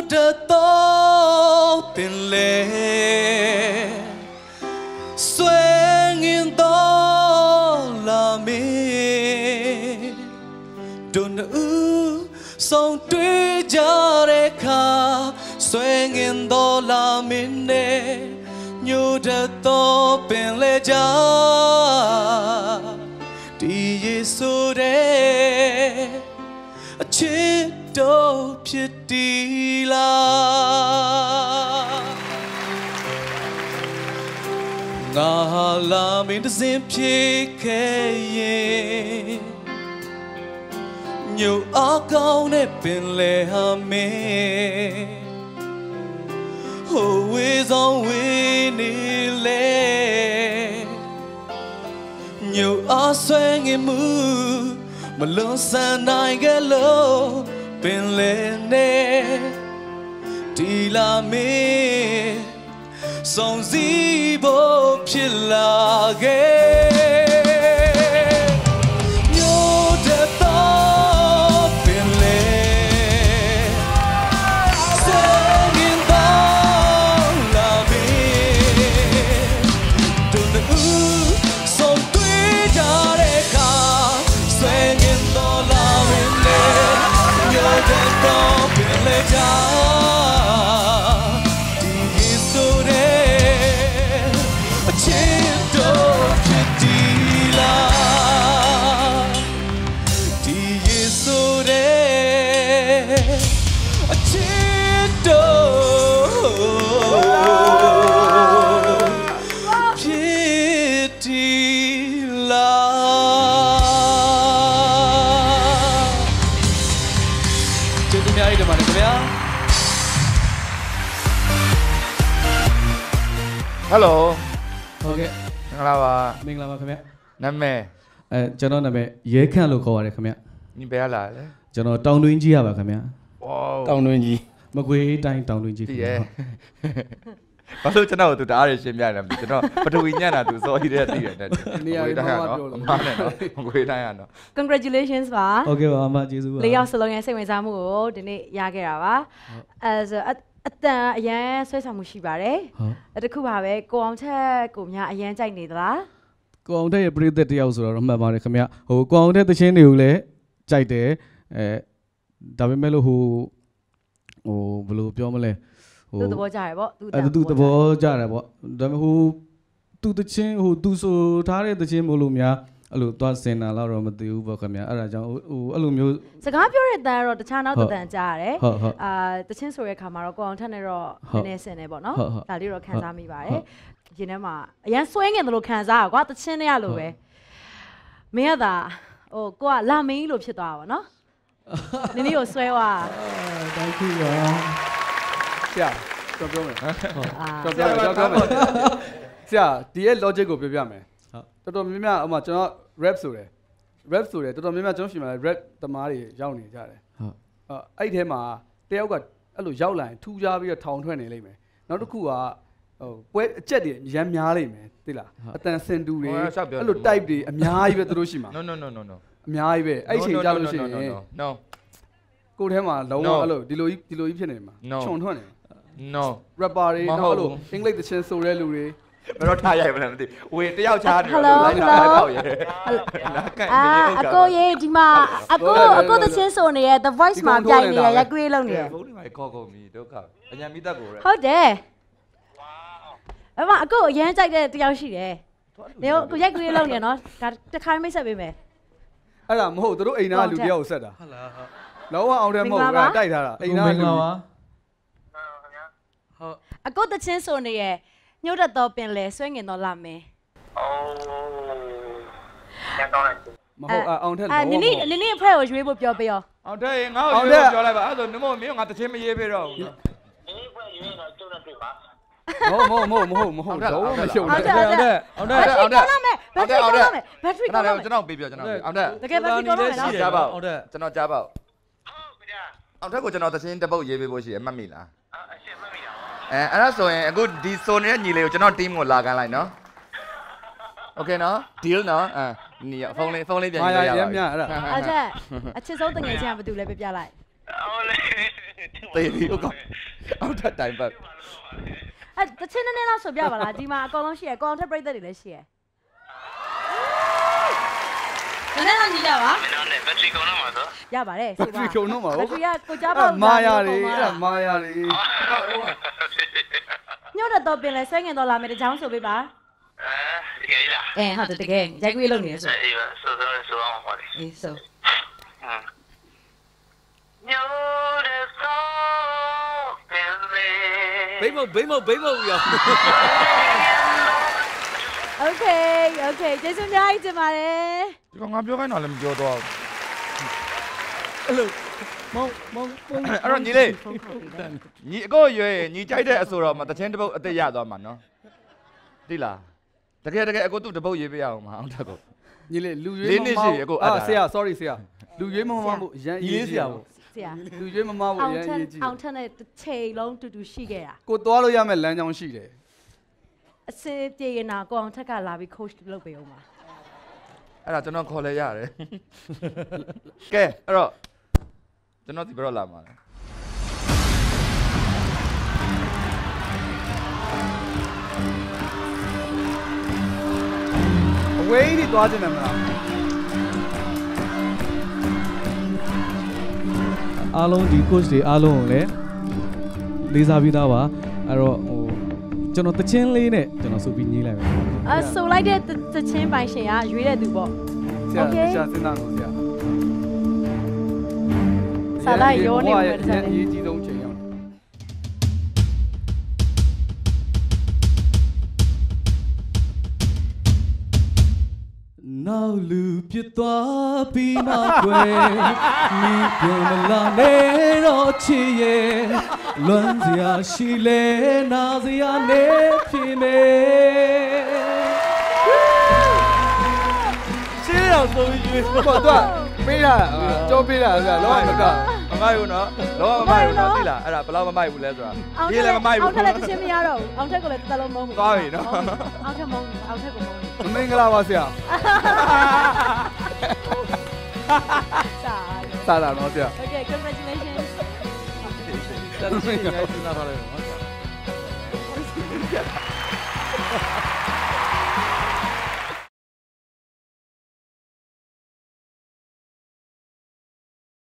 的都变嘞，虽然都拉面，都能送对家的卡，虽然都拉面呢，有的都变嘞家，第一数的。ချစ်တော့ဖြစ်ဒီလားငါလာမင်းတစ်စင်ဖြစ်ခဲ့ရင်ညိုအကောင်းနဲ့ပင်လဲဟာမင်းဟိုဝေးဆောင်ဝေးနေလဲညိုအဆွဲငင်မှုမလွန်ဆန်နိုင်ကြလို့ပင်လေနေဒီလာမေဆုံးစည်းဖို့ဖြစ်လာခဲ့မြို့တဲ့တော့ပင်လေဆွေရင်တော့လာမေတို့ဦးဆုံးတွေ့ကြတဲ့အခါဆွေရင်တော့လာမင်းလေမြို့တဲ့တော့ပင်လေကြဒီရင်ဆိုတဲ့အချစ်တော့ဖြစ်ဒီလားဒီရင်ဆိုတဲ့အချစ်တော့ဖြစ်ဒီလားကျေးဇူးများကြီးတင်ပါတယ်ခင်ဗျာ Hello ဟုတ်ကဲ့မင်္ဂလာပါမင်္ဂလာပါခင်ဗျာနာမည်ကျွန်တော်နာမည်ရဲခန့်လို့ခေါ်ပါတယ်ခင်ဗျာညီဘယ်လာလဲကျွန်တော်တောင်တွင်းကြီးရပါခင်ဗျာဝေါတောင်တွင်းကြီးမကွေးတိုင်းတောင်တွင်းကြီးတည်ရဲ့ဘာလို့ကျွန်တော်တို့တအားရရှင်းပြနေလဲကျွန်တော်ပထဝီညံ့တာသူစောကြီးတဲ့တည်တယ်တဲ့နေရာတွေမှာပြောလို့အမနဲ့နော်မကွေးတိုင်းရနော် Congratulations ပါဟုတ်ကဲ့ပါအမကျေးဇူးပါလေးယောက်စလုံးရဲ့စိတ်ဝင်စားမှုကိုဒီနေ့ရခဲ့တာပါအဲဆိုအတန်အရန်ဆွဲဆောင်မှုရှိပါတယ်ဟုတ်တခုပါပဲကိုအောင်ချက်ကိုများအရန်ကြိုက်နေသလားကိုအောင်တဲ့ရဲ့ပရိသတ်တယောက်ဆိုတော့မှတ်ပါတယ်ခင်ဗျာဟိုကိုအောင်တဲ့သချင်းတွေကိုလည်းကြိုက်တယ်ဒါပေမဲ့လို့ဟိုဘယ်လိုပြောမလဲသူသဘောကျရပေါ့သူသဘောကျတယ်ပေါ့ဒါပေမဲ့ဟိုသူသချင်းဟိုသူဆိုထားတဲ့သချင်းမို့လို့များအဲ့လိုသွားစင်တာတော့မသိဘူးပေါ့ခင်ဗျာအဲ့ဒါကြောင့်ဟိုအဲ့လိုမျိုးစကားပြောတဲ့တန်ကတော့တခြားနောက်တန်ကြားရတယ်ဟုတ်ဟုတ်တချင်းဆိုတဲ့ခါမှာတော့ကိုအောင်ထက်နဲ့တော့နည်းနည်းဆင်နေပေါ့နော်ဒါလေးတော့ခံစားမိပါတယ်ရင်ထဲမှာအရန်ဆွဲငင်တယ်လို့ခံစားရကွာတချင်းနဲ့ရလို့ပဲမင်းကသာဟိုကိုကလာမင်းလို့ဖြစ်သွားတာပေါ့နော်နင်းလေးကိုဆွဲသွား thank you ပါဆရာပြောပြောမယ်အာပြောပြောမယ်ဆရာဒီရဲ့ logic ကိုပြောပြမယ်တော်တော်များများဥမာကျွန်တော် rap ဆိုတယ်တော်တော်များများကျွန်တော်ရှင်မှာ rap သမားတွေရောက်နေကြတယ်ဟုတ်အဲ့ထဲမှာတယောက်ကအဲ့လိုရောက်လာရင်ထူးခြားပြီးတော့ထောင်ထွက်နေလိမ့်မယ်နောက်တစ်ခုကဟိုပွဲအကျက်တွေရမ်းများလိမ့်မယ်သိလားအတန်စင်တူတွေအဲ့လို type တွေအများကြီးပဲသူတို့ရှိမှာ no အများကြီးပဲအဲ့ချိန်ကြလို့ရှိရင် no ကိုယ်ထဲမှာလုံးဝအဲ့လိုဒီလိုကြီးဖြစ်နေမှာခြုံထွက်နေ no rapper တွေနောက်အဲ့လိုအင်္ဂလိပ်သချင်းဆိုတဲ့လူတွေဘယ်တော့ထားရိုက်မလဲမသိဝေတယောက်ချားနေတော့လိုက်လာတော့ရဲလာကန်နေဟုတ်ကဲ့အကိုရေဒီမှာအကိုတချင်းဆိုနေရဲ့ The Voice မှာပြိုင်နေရရက်ကွေးလုံးနေရဘုန်းကြီးမိုင်ခေါ်ကုန်ပြီဒုက္ခအညာမိသက်ကိုရဲဟုတ်တယ်အမအကိုအရန်ကြိုက်တဲ့တယောက်ရှိတယ်နေကိုရက်ကွေးလုံးနေနော်ဒါတစ်ခါမိတ်ဆက်ပေးမယ်အဲ့ဒါမဟုတ်သူတို့အိမ်သားလူတယောက်ကိုဆက်တာဟုတ်လားဟုတ်လောကအောင်တယ်မဟုတ်ဘူးတိုက်ထားတာအိမ်သားလူဟုတ်အကိုတချင်းဆိုနေရဲ့ညှို့တော့ပင်လေဆွဲငင်တော့လာမယ်မဟုတ်အောင်ထက်နင်းနင်းအဖွဲကိုရွေးဖို့ပြောပေးရောအောင်တဲ့ငါ့ကိုပြောလိုက်ပါအဲ့ဆိုနမို့မင်းငါတချင်းမရေးပေးတော့ဘူး မဟုတ်တော့မရှုံနဲ့အောင်တဲ့ဘက်ထရီကောင်းမယ်ကျွန်တော်ပေးပြကျွန်တော်အောင်တဲ့တကယ်ဘက်ထရီကောင်းမယ်နော်ကြားပါအောင်တဲ့ကျွန်တော်ကြားပါအောင်တဲ့ကိုကျွန်တော်တချင်းတစ်ပုတ်ရေးပေးဖို့ရှိတယ်မှတ်မိလားအဲ့ဒါဆိုရင်အခုဒီဆိုနေတဲ့ညီလေးကိုကျွန်တော် team ကိုလာခံလိုက်နော်โอเคနော် deal နော်နီဖုန်းလေးပြန်ယူရပါအဲ့ဒါအဲ့ဒါအချစ်ဆုံးတငယ်ချင်းကဘာတူလဲပြပြလိုက်ဟုတ်လေသေးပြီဟုတ်ကောအောက်ထပ်တိုင်းပတ်အဲ့တချင်းနဲ့လောက်ဆိုပြပါလားဒီမှာအကောင်လုံးရှိရယ်ကောင်ထက်ပြိသက်တွေလည်းရှိရယ်နည်းနည်းလောက်ကြည့်ကြပါဘက်ထရီကုန်တော့မှာဆိုရပါတယ်ဆိုပါဘက်ထရီကုန်တော့မှာဟုတ်ဘက်ထရီကကိုကြားပေါ့မာယာတွေအဲ့မာယာတွေညှို့တော့ပင်လဲဆွဲငင်တော့လာမယ်တကြောင်ဆိုပေးပါတကယ်လားဟုတ်တယ်တကယ်ရိုက်ကွေးလုပ်နေရဆိုအေးပါဆိုအောင်ပါလေအေးဆိုညို့တဲ့ဆောပင်လေဘိမုတ်ရော Okay ကျေးဇူးများကြီးတင်ပါတယ်ဒီကောင်ငါပြောခိုင်းတော့လည်းမပြောတော့အဲ့လိုမောင်အဲ့တော့ညီလေးညီအကိုရွယ်ညီကြိုက်တဲ့အဆိုတော့မတချင်းတစ်ပုတ်အသက်ရသွားမှာနော်သိလားတကယ်အကိုသူ့တစ်ပုတ်ရေးပေးရအောင်မအောင်တက်ကိုညီလေးလူရွေးမမဆရာ sorry ဆရာလူရွေးမမဖို့ရန်ရေးဆရာပေါ့ဆရာလူရွေးမမဖို့ရန်ရေးကြည့်အောင်ထက်နဲ့တစ်ချိန်လုံးတူရှိခဲ့တာကိုသွားလို့ရမယ့်လမ်းကြောင်းရှိတယ်အစင်ပြေရင်တော့ကိုအောင်ထက်ကလာပြီး coach လုပ်ပေးအောင်ပါအဲ့ဒါကျွန်တော်ခေါ်လဲရတယ်ကဲအဲ့တော့ကျွန်တော်ဒီဘက်လာမှာအဝေးကြီးသွားခြင်းမယ်မလားအားလုံးဒီ coach တွေအားလုံးကိုလည်းလေးစားပြီးသားပါအဲ့တော့ကျွန်တော်တချင်းလေးနဲ့ကျွန်တော်ဆိုပြီးညှိလိုက်မယ်ဆိုလိုက်တဲ့တချင်းပိုင်ရှင်ကရွေးတဲ့သူပေါ့ဆရာစဉ်းစားလို့ဆရာစာလိုက်ရောနေမယ်တဲ့အရေးကြီးဆုံးချိန်ရောက်နောက်လူပြစ်သွားပြီးမှကွယ်မင်းပြန်မလာနဲ့တော့ချစ်ရဲ့လွမ်းစရာရှိလဲနာစရာနဲ့ဖြစ်နေရှင်းအောင်ဆိုပြီးရွေးတော့ပေးတာကြောပေးတာဆရာလောမကမမိုက်ဘူးနော်လောမမိုက်ဘူးနော်သိလားအဲ့ဒါဘယ်လောက်မမိုက်ဘူးလဲဆိုတာရေးလည်းမမိုက်ဘူးအောင်ထက်လည်းတချင်းမရတော့ဘူးအောင်ထက်ကလည်းတစ်လုံးမုန်းပြီသွားပြီနော်အောင်ထက်မုန်းအောင်ထက်ကိုမုန်းမင်္ဂလာပါဆရာစားတာနော်ဆရာ Okay congratulations ဆက်ပြီးနေစဉ်းစားထားလိုက်ပါ